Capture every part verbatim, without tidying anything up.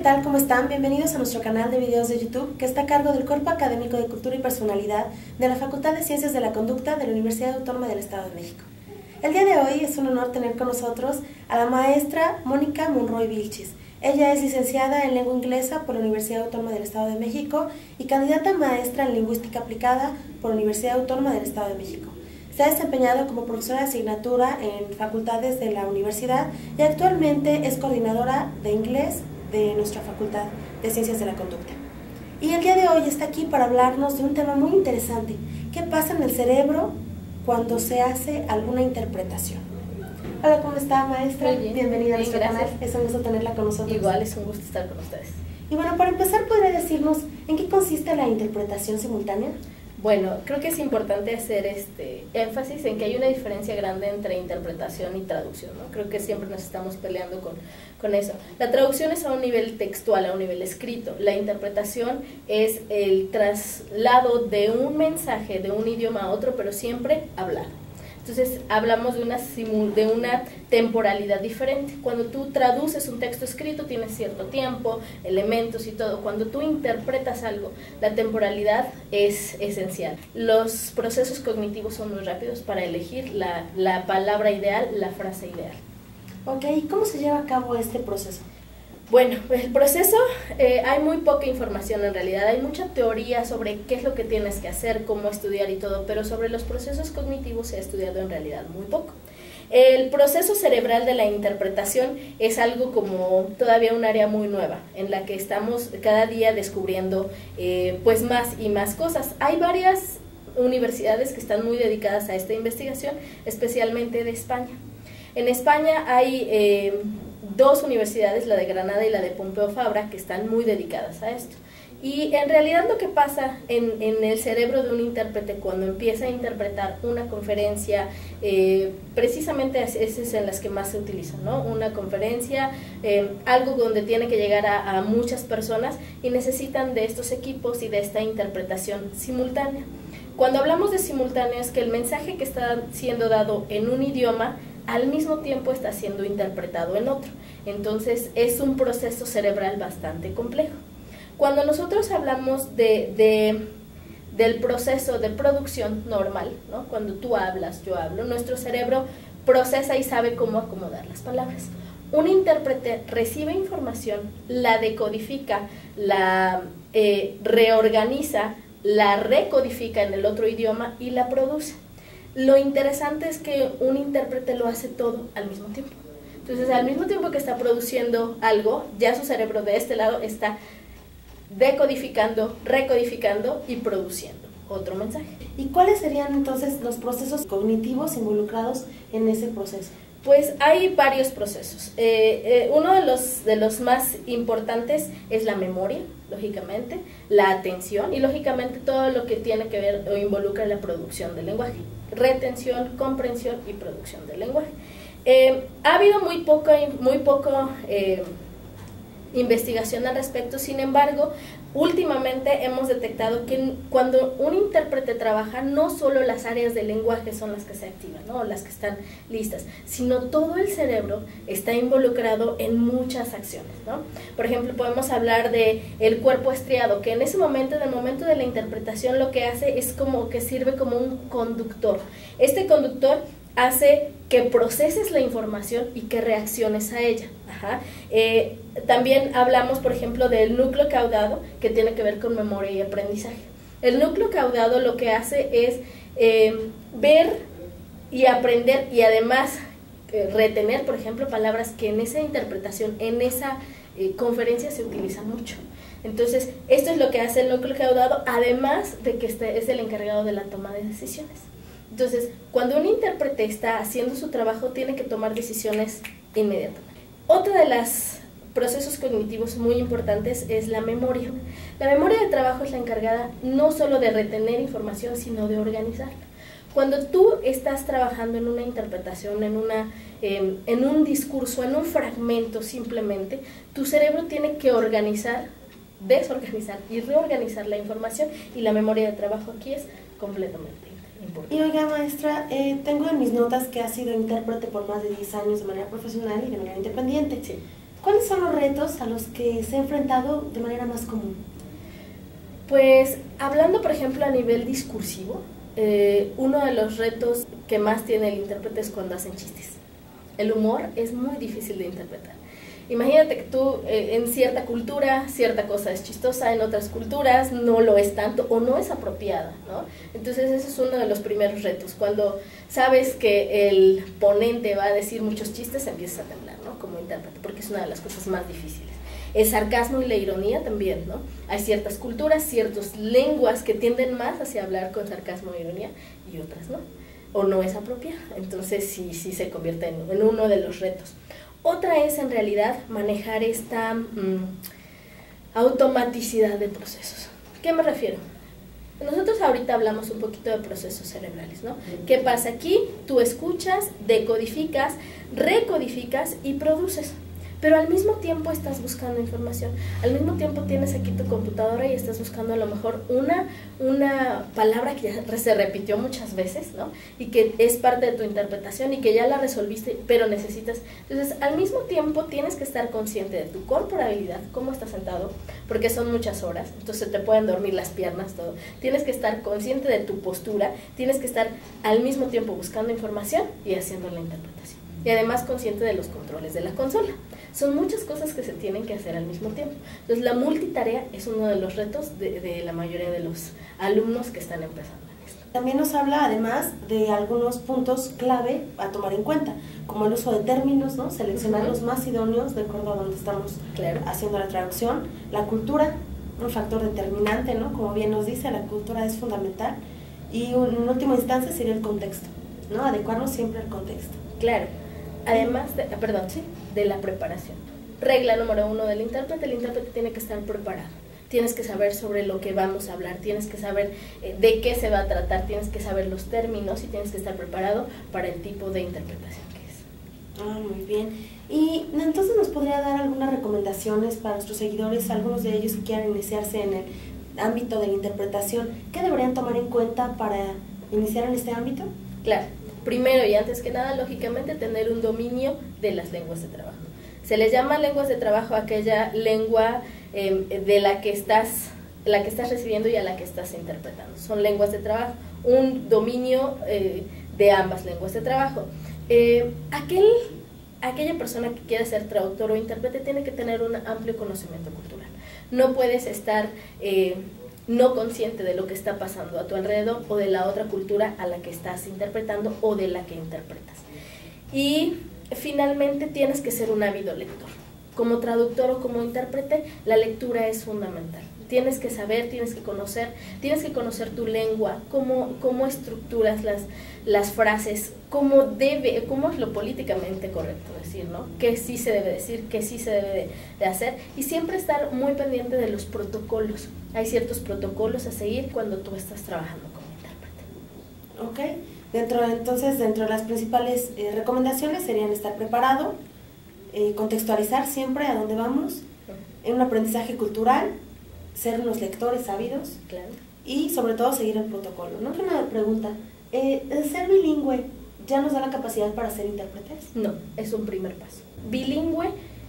tal? ¿Cómo están? Bienvenidos a nuestro canal de videos de YouTube que está a cargo del Cuerpo Académico de Cultura y Personalidad de la Facultad de Ciencias de la Conducta de la Universidad Autónoma del Estado de México. El día de hoy es un honor tener con nosotros a la maestra Mónica Monroy Vilchis. Ella es licenciada en Lengua Inglesa por la Universidad Autónoma del Estado de México y candidata a maestra en Lingüística Aplicada por la Universidad Autónoma del Estado de México. Se ha desempeñado como profesora de asignatura en facultades de la universidad y actualmente es coordinadora de inglés de nuestra Facultad de Ciencias de la Conducta. Y el día de hoy está aquí para hablarnos de un tema muy interesante. ¿Qué pasa en el cerebro cuando se hace alguna interpretación? Hola, ¿cómo está, maestra? Muy bien. Bienvenida a nuestro Bien, canal. Es un gusto tenerla con nosotros. Igual, es un gusto estar con ustedes. Y bueno, para empezar, ¿podría decirnos en qué consiste la interpretación simultánea? Bueno, creo que es importante hacer este énfasis en que hay una diferencia grande entre interpretación y traducción, ¿no? Creo que siempre nos estamos peleando con, con eso. La traducción es a un nivel textual, a un nivel escrito. La interpretación es el traslado de un mensaje de un idioma a otro, pero siempre hablado. Entonces, hablamos de una, de una temporalidad diferente. Cuando tú traduces un texto escrito, tienes cierto tiempo, elementos y todo. Cuando tú interpretas algo, la temporalidad es esencial. Los procesos cognitivos son muy rápidos para elegir la, la palabra ideal, la frase ideal. Ok, ¿y cómo se lleva a cabo este proceso? Bueno, el proceso, eh, hay muy poca información en realidad, hay mucha teoría sobre qué es lo que tienes que hacer, cómo estudiar y todo, pero sobre los procesos cognitivos se ha estudiado en realidad muy poco. El proceso cerebral de la interpretación es algo como todavía un área muy nueva, en la que estamos cada día descubriendo eh, pues más y más cosas. Hay varias universidades que están muy dedicadas a esta investigación, especialmente de España. En España hay Eh, dos universidades, la de Granada y la de Pompeu Fabra, que están muy dedicadas a esto. Y en realidad lo que pasa en, en el cerebro de un intérprete cuando empieza a interpretar una conferencia, eh, precisamente esas es en las que más se utilizan, ¿no? Una conferencia, eh, algo donde tiene que llegar a, a muchas personas y necesitan de estos equipos y de esta interpretación simultánea. Cuando hablamos de simultáneo es que el mensaje que está siendo dado en un idioma al mismo tiempo está siendo interpretado en otro. Entonces es un proceso cerebral bastante complejo. Cuando nosotros hablamos de, de, del proceso de producción normal, ¿no? Cuando tú hablas, yo hablo, nuestro cerebro procesa y sabe cómo acomodar las palabras. Un intérprete recibe información, la decodifica, la eh, reorganiza, la recodifica en el otro idioma y la produce. Lo interesante es que un intérprete lo hace todo al mismo tiempo. Entonces, al mismo tiempo que está produciendo algo, ya su cerebro de este lado está decodificando, recodificando y produciendo otro mensaje. ¿Y cuáles serían entonces los procesos cognitivos involucrados en ese proceso? Pues hay varios procesos. Eh, eh, uno de los, de los más importantes es la memoria, lógicamente, la atención y lógicamente todo lo que tiene que ver o involucra la producción del lenguaje. Retención, comprensión y producción del lenguaje. Eh, ha habido muy poco, muy poco eh, investigación al respecto, sin embargo, últimamente hemos detectado que cuando un intérprete trabaja, no solo las áreas del lenguaje son las que se activan, ¿no? Las que están listas, sino todo el cerebro está involucrado en muchas acciones, ¿no? Por ejemplo, podemos hablar de el cuerpo estriado, que en ese momento, en el momento de la interpretación, lo que hace es como que sirve como un conductor. Este conductor hace que proceses la información y que reacciones a ella. Ajá. Eh, también hablamos, por ejemplo, del núcleo caudado, que tiene que ver con memoria y aprendizaje. El núcleo caudado lo que hace es eh, ver y aprender y además eh, retener, por ejemplo, palabras que en esa interpretación, en esa eh, conferencia se utilizan mucho. Entonces, esto es lo que hace el núcleo caudado, además de que este es el encargado de la toma de decisiones. Entonces, cuando un intérprete está haciendo su trabajo, tiene que tomar decisiones inmediatamente. Otro de los procesos cognitivos muy importantes es la memoria. La memoria de trabajo es la encargada no solo de retener información, sino de organizarla. Cuando tú estás trabajando en una interpretación, en, una, eh, en un discurso, en un fragmento simplemente, tu cerebro tiene que organizar, desorganizar y reorganizar la información y la memoria de trabajo aquí es completamente importante. Y oiga, maestra, eh, tengo en mis notas que ha sido intérprete por más de diez años de manera profesional y de manera independiente. Sí. ¿Cuáles son los retos a los que se ha enfrentado de manera más común? Pues hablando, por ejemplo, a nivel discursivo, eh, uno de los retos que más tiene el intérprete es cuando hacen chistes. El humor es muy difícil de interpretar. Imagínate que tú eh, en cierta cultura cierta cosa es chistosa, en otras culturas no lo es tanto o no es apropiada, ¿no? Entonces ese es uno de los primeros retos. Cuando sabes que el ponente va a decir muchos chistes, empiezas a temblar, ¿no? Como intérprete, porque es una de las cosas más difíciles. El sarcasmo y la ironía también, ¿no? Hay ciertas culturas, ciertas lenguas que tienden más hacia hablar con sarcasmo e ironía y otras no, o no es apropiada. Entonces sí, sí se convierte en, en uno de los retos. Otra es en realidad manejar esta mmm, automaticidad de procesos. ¿Qué me refiero? Nosotros ahorita hablamos un poquito de procesos cerebrales, ¿no? ¿Qué pasa aquí? Tú escuchas, decodificas, recodificas y produces. Pero al mismo tiempo estás buscando información, al mismo tiempo tienes aquí tu computadora y estás buscando a lo mejor una, una palabra que ya se repitió muchas veces, ¿no? Y que es parte de tu interpretación y que ya la resolviste, pero necesitas. Entonces, al mismo tiempo tienes que estar consciente de tu corporabilidad, cómo estás sentado, porque son muchas horas, entonces te pueden dormir las piernas, todo. Tienes que estar consciente de tu postura, tienes que estar al mismo tiempo buscando información y haciendo la interpretación. Y además consciente de los controles de la consola. Son muchas cosas que se tienen que hacer al mismo tiempo. Entonces la multitarea es uno de los retos de, de la mayoría de los alumnos que están empezando en esto. También nos habla además de algunos puntos clave a tomar en cuenta, como el uso de términos, ¿no? Seleccionar uh-huh. los más idóneos de acuerdo a donde estamos claro. haciendo la traducción. La cultura, un factor determinante, ¿no? Como bien nos dice, la cultura es fundamental. Y un, en última instancia sería el contexto, ¿no? Adecuarnos siempre al contexto. Claro. Además, de, perdón, sí, de la preparación. Regla número uno del intérprete, el intérprete tiene que estar preparado. Tienes que saber sobre lo que vamos a hablar, tienes que saber eh, de qué se va a tratar, tienes que saber los términos y tienes que estar preparado para el tipo de interpretación que es. Ah, muy bien. Y entonces nos podría dar algunas recomendaciones para nuestros seguidores, algunos de ellos que quieran iniciarse en el ámbito de la interpretación. ¿Qué deberían tomar en cuenta para iniciar en este ámbito? Claro. Primero y antes que nada, lógicamente, tener un dominio de las lenguas de trabajo. Se les llama lenguas de trabajo a aquella lengua eh, de la que estás, la que estás recibiendo y a la que estás interpretando. Son lenguas de trabajo, un dominio eh, de ambas lenguas de trabajo. Eh, aquel, aquella persona que quiere ser traductor o intérprete tiene que tener un amplio conocimiento cultural. No puedes estar Eh, no consciente de lo que está pasando a tu alrededor o de la otra cultura a la que estás interpretando o de la que interpretas. Y finalmente tienes que ser un ávido lector. Como traductor o como intérprete, la lectura es fundamental. Tienes que saber, tienes que conocer, tienes que conocer tu lengua, cómo, cómo estructuras las, las frases, cómo debe, cómo es lo políticamente correcto decir, ¿no? Qué sí se debe decir, qué sí se debe de, de hacer, y siempre estar muy pendiente de los protocolos. Hay ciertos protocolos a seguir cuando tú estás trabajando como intérprete. Ok, dentro, entonces dentro de las principales eh, recomendaciones serían estar preparado, eh, contextualizar siempre a dónde vamos, en un aprendizaje cultural, ser unos lectores ávidos, claro. y sobre todo seguir el protocolo, ¿no? Una pregunta, eh, ¿el ser bilingüe ya nos da la capacidad para ser intérpretes? No, es un primer paso. Bilingüe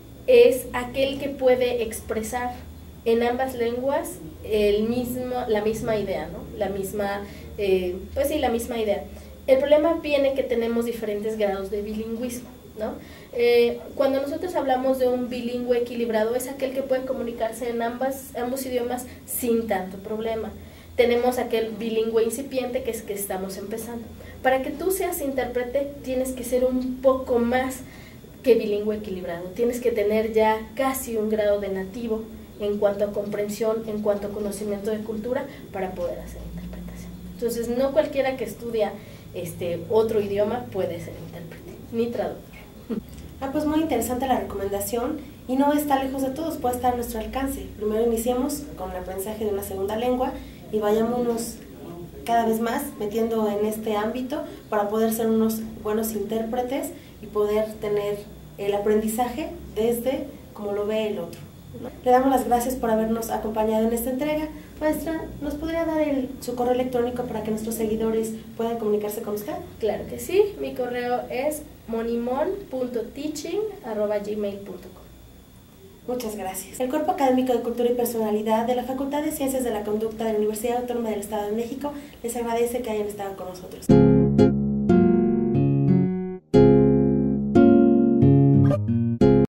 es aquel que puede expresar en ambas lenguas el mismo, la misma idea, ¿no? La misma, eh, pues sí, la misma idea. El problema viene que tenemos diferentes grados de bilingüismo, ¿no? Eh, cuando nosotros hablamos de un bilingüe equilibrado, es aquel que puede comunicarse en ambas, ambos idiomas sin tanto problema. Tenemos aquel bilingüe incipiente, que es que estamos empezando. Para que tú seas intérprete, tienes que ser un poco más que bilingüe equilibrado. Tienes que tener ya casi un grado de nativo en cuanto a comprensión, en cuanto a conocimiento de cultura, para poder hacer interpretación. Entonces, no cualquiera que estudia este otro idioma puede ser intérprete, ni traductor. Ah, pues muy interesante la recomendación, y no está lejos de todos, puede estar a nuestro alcance. Primero iniciemos con el aprendizaje de una segunda lengua y vayámonos cada vez más metiendo en este ámbito para poder ser unos buenos intérpretes y poder tener el aprendizaje desde como lo ve el otro. Le damos las gracias por habernos acompañado en esta entrega. Maestra, ¿nos podría dar el, su correo electrónico para que nuestros seguidores puedan comunicarse con usted? Claro que sí, mi correo es monimon punto teaching arroba gmail punto com. Muchas gracias. El Cuerpo Académico de Cultura y Personalidad de la Facultad de Ciencias de la Conducta de la Universidad Autónoma del Estado de México les agradece que hayan estado con nosotros.